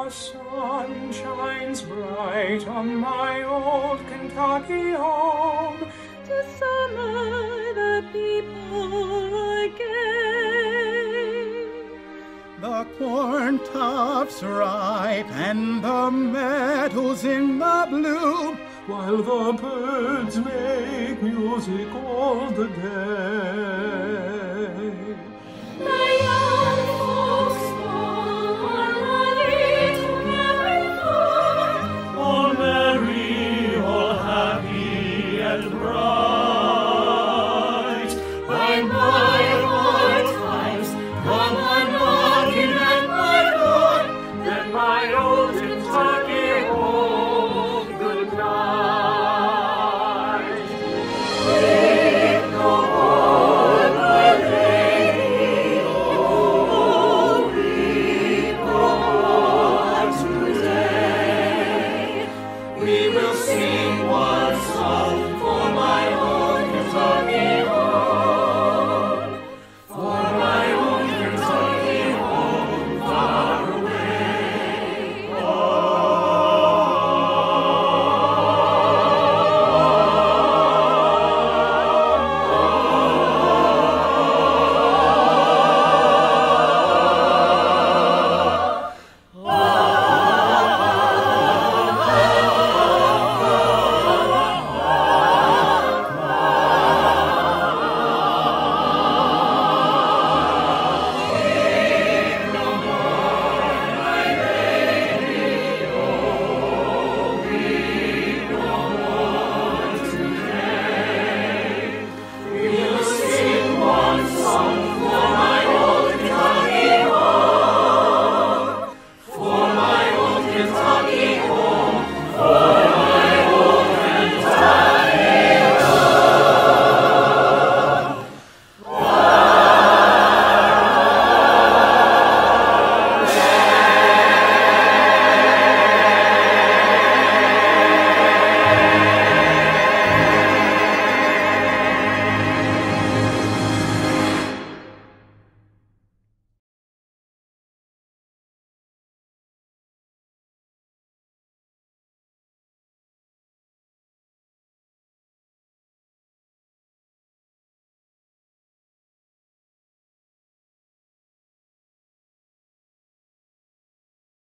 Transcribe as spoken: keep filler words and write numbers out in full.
The sun shines bright on my old Kentucky home. To summer the people are gay. The corn tops ripe and the meadows in the bloom, while the birds make music all the day. The young